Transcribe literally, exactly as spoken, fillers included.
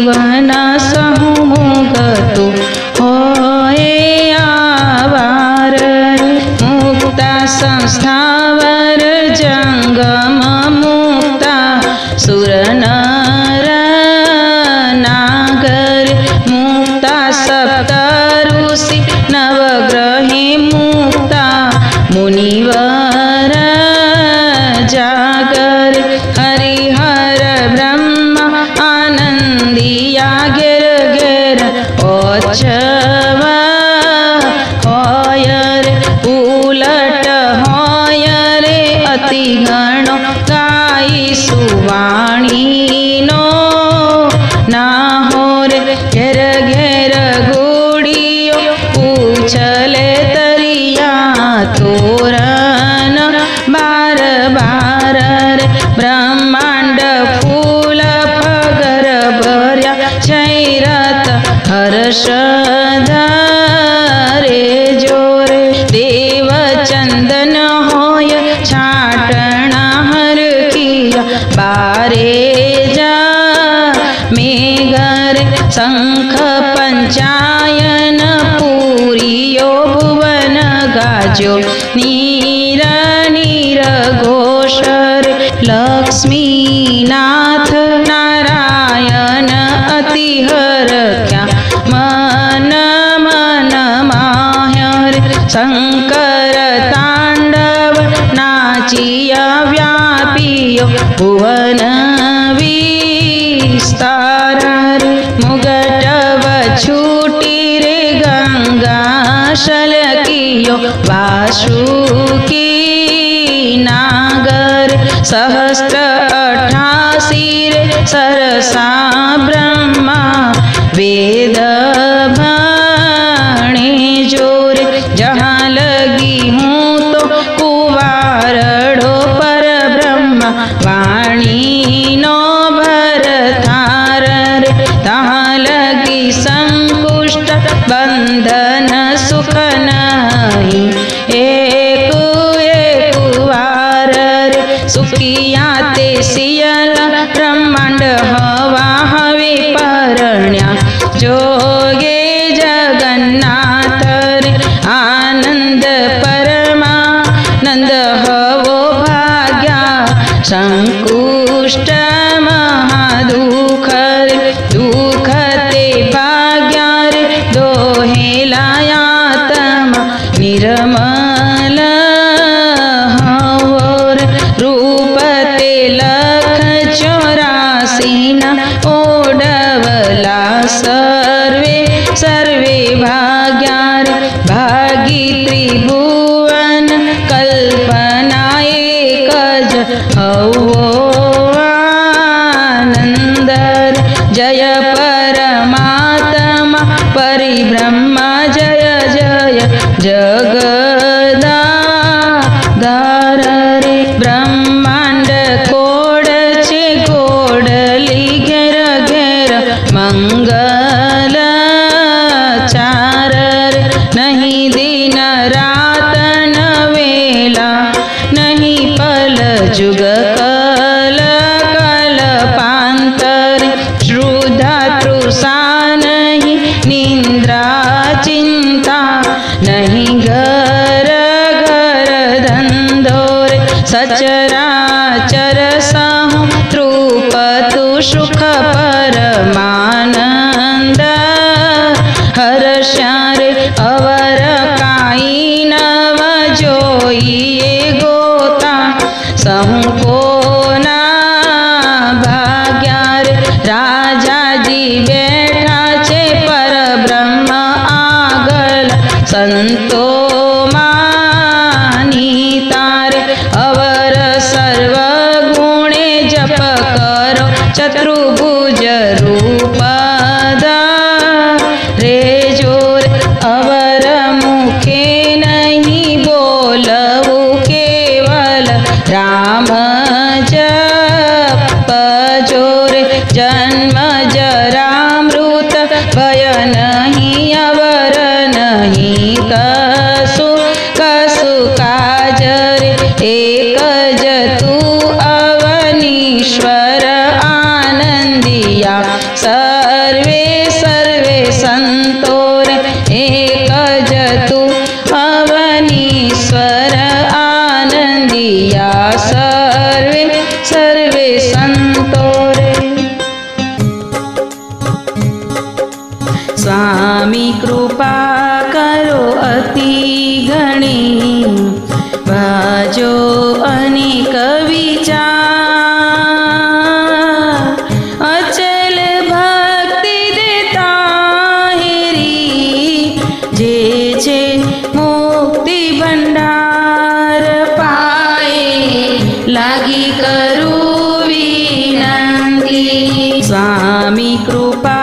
जीवन सहमुगतो होए आवार मुक्ता संस्थावर जंगम मुक्ता सुर नर नागर मुक्ता सप्त ऋषि नवग्रही मुक्ता मुनिवर जागर हरिहर ब्रह्म आनंदिया घेर घेर ओच्छव होय रे उलट होय रे अति गणो गाई सुवाणी नो ना हो रे घेर घेर गुड़ियो पूछले तरिया तोरण बार बार रे ब्रह्मांड फूल पगर भर्या छैरत हर्ष धारे जोरे देव चंदन होय छाटना हर किया बारे जा मेघर शंख पंचायन पूरियो भुवन गाजो नीर नीर घोषर लक्ष्मीनाथ नारायण अतिहर क्या मन मन माह्यर शंकर तांडव नाचिया व्यापियो भुवन विस्तार मुगटव छूटी रे गंगा शलकियो वासुकी नागर सहस्त्र अठासी रे सरसा ब्रह्मा वेद भणे जोरे जहाँ लगी हूँ तो कुवारड़ो पर ब्रह्मा वाणी नो भर थार रे तहाँ लगी संकुष्ट बंधन सुख नहीं एक एक वार रे सुखिया ते सियल ब्रह्मांड हवा हवे परण्या जोगे जगन्नाथ रे आनंद परमानंद हवो भाग्या संकुष्ट महादुख रे दुख ते भाग्या रे दोहेलायातमा निर्मल हवो रे रूप ते लख चौरासी न ओडवला सर्वे सर्वे भाग्या रे भागी त्रिभुवन कल्पना एकज हवो आनंद रे जय परमात्मा परिब्रह्मा जय जय जगदाधार रे ब्रह्मांड कोड छे कोडली घेर घेर मंगल चार रे नहीं दिन रात न वेला नहीं पल जुग कल कल पांतर श्रुधा तृषा नहीं निंद्रा चिंता नहीं घर घर धंधोरे सचराचर सहु तृपतु सुख परमानंद हर्ष्यारे अवर काई नव जोइए गोता सहु कोना भाग्या रे राजा जी बैठा छे पर ब्रह्म आगल संतो मानी तारे अवर सर्व गुणे जप करो चतुर्भुज रूप रे जोर अवर मुखे नहीं बोलवु केवल राम जप जोरे जन्म जरा मृत भय नहीं अवर नहीं कर સ્વામી કૃપા કરો અતિ ઘણી, ભજો અનેક વિચાર, અચલ ભક્તિ દેતા હેરી, જે છે મુક્તિ ભંડાર પાએ, લાગી કરું વિનંતી. સ્વામી કૃપા